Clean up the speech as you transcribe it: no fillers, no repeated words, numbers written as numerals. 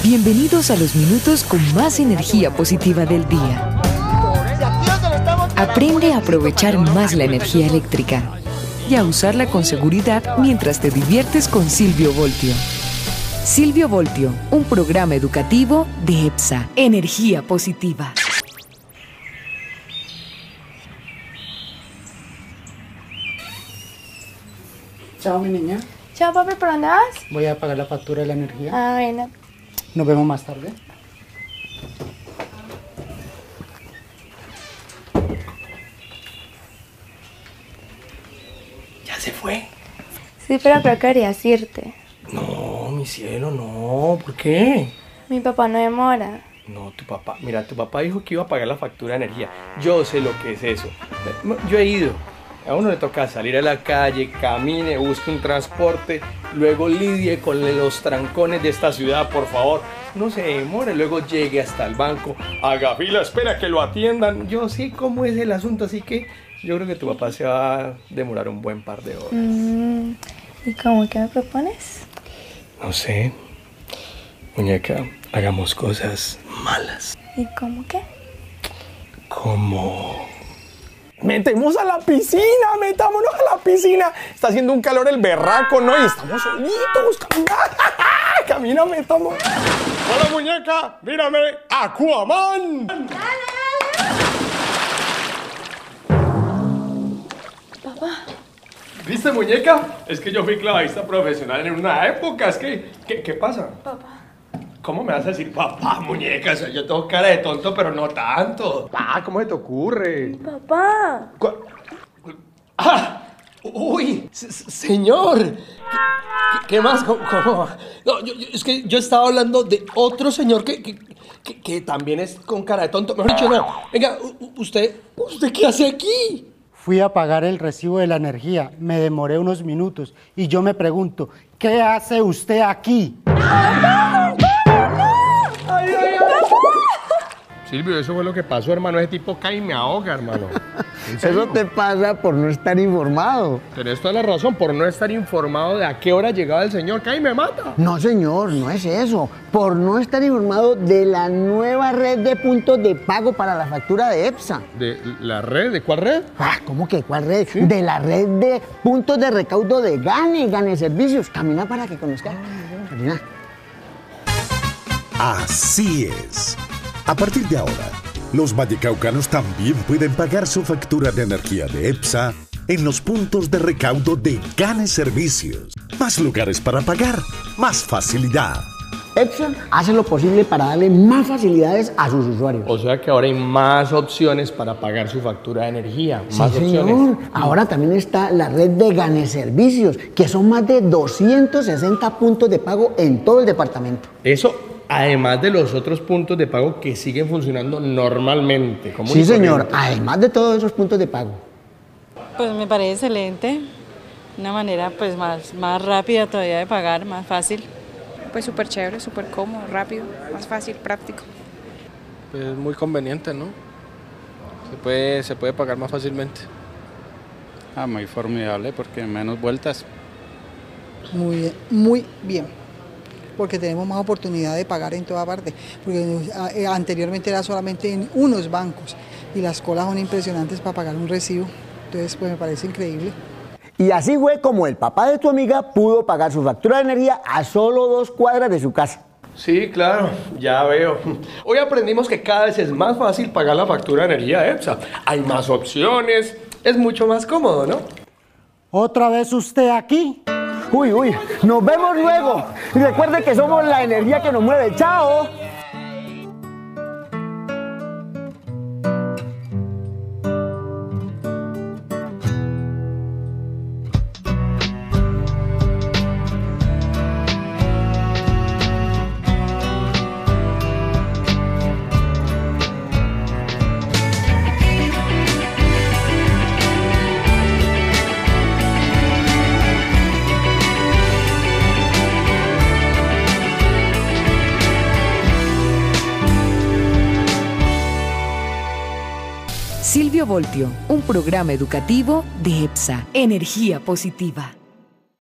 Bienvenidos a los minutos con más energía positiva del día. Aprende a aprovechar más la energía eléctrica y a usarla con seguridad mientras te diviertes con Silvio Voltio. Silvio Voltio, un programa educativo de EPSA, Energía Positiva. Chao, mi niña. Chao, papi, ¿por dónde vas? Voy a pagar la factura de la energía. Ah, bueno. Nos vemos más tarde. ¿Ya se fue? Sí, pero creo que querías irte. No, mi cielo, no. ¿Por qué? Mi papá no demora. No, tu papá. Mira, tu papá dijo que iba a pagar la factura de energía. Yo sé lo que es eso. Yo he ido. A uno le toca salir a la calle, camine, busque un transporte, luego lidie con los trancones de esta ciudad, por favor. No se demore, luego llegue hasta el banco, haga fila, espera que lo atiendan. Yo sé cómo es el asunto, así que yo creo que tu papá se va a demorar un buen par de horas. ¿Y cómo que me propones? No sé, muñeca, hagamos cosas malas. ¿Y cómo qué? Como... ¡Metemos a la piscina! ¡Metámonos a la piscina! Está haciendo un calor el berraco, ¿no? Y estamos solitos. Camina, metamos. ¡Hola, muñeca! ¡Mírame! ¡Aquaman! Papá. ¿Viste, muñeca? Es que yo fui clavadista profesional en una época. Es que... ¿Qué pasa? Papá. ¿Cómo me vas a decir papá, muñeca? O sea, yo tengo cara de tonto, pero no tanto. ¿Cómo se te ocurre? Papá. ¡Ah! ¡Uy! Señor. ¿Qué más? ¿Cómo? No, es que yo estaba hablando de otro señor que también es con cara de tonto. Mejor dicho, no. Venga, ¿usted qué hace aquí? Fui a pagar el recibo de la energía. Me demoré unos minutos. Y yo me pregunto, ¿qué hace usted aquí? Silvio, eso fue lo que pasó, hermano. Ese tipo cae y me ahoga, hermano. Eso te pasa por no estar informado. Tenés toda la razón, por no estar informado de a qué hora llegaba el señor. Cae y me mata. No, señor, no es eso. Por no estar informado de la nueva red de puntos de pago para la factura de EPSA. ¿De la red? ¿De cuál red? ¿Cómo que cuál red? ¿Sí? De la red de puntos de recaudo de Gane Servicios. Camina para que conozcas. Camina. Así es. A partir de ahora, los vallecaucanos también pueden pagar su factura de energía de EPSA en los puntos de recaudo de Gane Servicios. Más lugares para pagar, más facilidad. EPSA hace lo posible para darle más facilidades a sus usuarios. O sea que ahora hay más opciones para pagar su factura de energía. Más sí, opciones. Señor. Ahora también está la red de Gane Servicios, que son más de 260 puntos de pago en todo el departamento. Eso, además de los otros puntos de pago que siguen funcionando normalmente. Sí, señor. Además de todos esos puntos de pago. Pues me parece excelente. Una manera pues más rápida todavía de pagar, más fácil. Pues súper chévere, súper cómodo, rápido, más fácil, práctico. Pues muy conveniente, ¿no? Se puede pagar más fácilmente. Muy formidable porque menos vueltas. Muy bien, porque tenemos más oportunidad de pagar en toda parte, porque anteriormente era solamente en unos bancos y las colas son impresionantes para pagar un recibo, entonces pues me parece increíble. Y así fue como el papá de tu amiga pudo pagar su factura de energía a solo 2 cuadras de su casa. Sí, claro, ya veo. Hoy aprendimos que cada vez es más fácil pagar la factura de energía de EPSA. Hay más opciones, es mucho más cómodo, ¿no? ¿Otra vez usted aquí? Uy, nos vemos luego. Y recuerde que somos la energía que nos mueve. ¡Chao! Silvio Voltio, un programa educativo de EPSA, Energía Positiva.